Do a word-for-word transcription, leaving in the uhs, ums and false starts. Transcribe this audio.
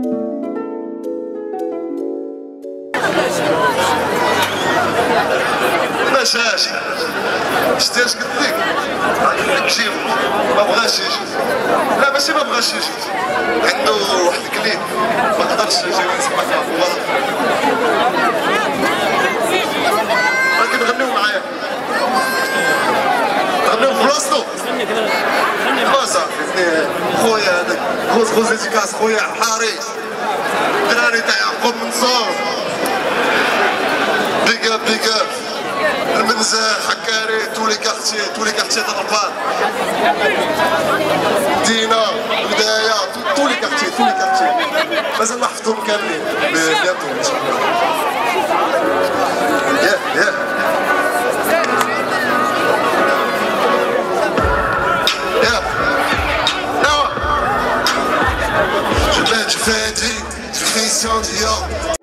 ماشاش شتي اش قلت لك؟ قلت لك جيبو ما بغاش يجي. لا ماشي ما بغاش يجي، عنده واحد الكليب ما قدرش يجي يسمعها في الوسط. راكي تغنيو معايا، تغنيو في بلاصتو. ما صافي خويا هذاك خوز خوز ديكاس خويا حاري الدراري تاع يعقوب منصور. بيك اب بيك اب المنزه حكاري تولي كارتي تولي كارتي تاع الرباط دينا بدايه تولي كارتي تولي كارتي مازال ما حفظتهم كاملين بيانتو ان شاء الله. ياه ياه ياه ياه جو فادي في كريستيان ديور.